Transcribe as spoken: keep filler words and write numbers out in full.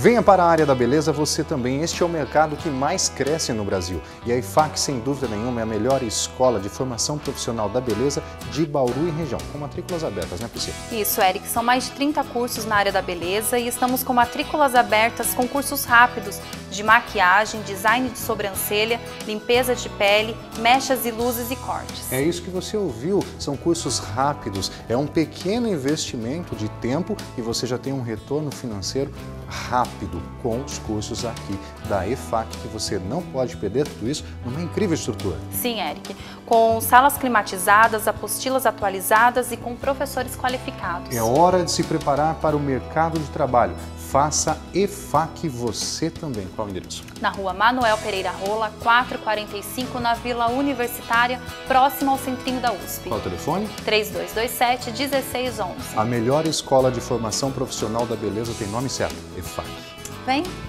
Venha para a área da beleza você também. Este é o mercado que mais cresce no Brasil. E a IFAC, sem dúvida nenhuma, é a melhor escola de formação profissional da beleza de Bauru e região, com matrículas abertas, né, Priscila? Isso, Eric. São mais de trinta cursos na área da beleza e estamos com matrículas abertas com cursos rápidos de maquiagem, design de sobrancelha, limpeza de pele, mechas e luzes e cortes. É isso que você ouviu. São cursos rápidos. É um pequeno investimento de tempo e você já tem um retorno financeiro rápido com os cursos aqui da IFAC, que você não pode perder tudo isso numa incrível estrutura. Sim, Eric. Com salas climatizadas, apostilas atualizadas e com professores qualificados. É hora de se preparar para o mercado de trabalho. Faça IFAC você também. Qual o endereço? Na rua Manuel Pereira Rola, quatrocentos e quarenta e cinco, na Vila Universitária, próximo ao centrinho da U S P. Qual o telefone? três dois dois sete, um seis um um. A melhor escola de formação profissional da beleza tem nome certo, IFAC. Vem!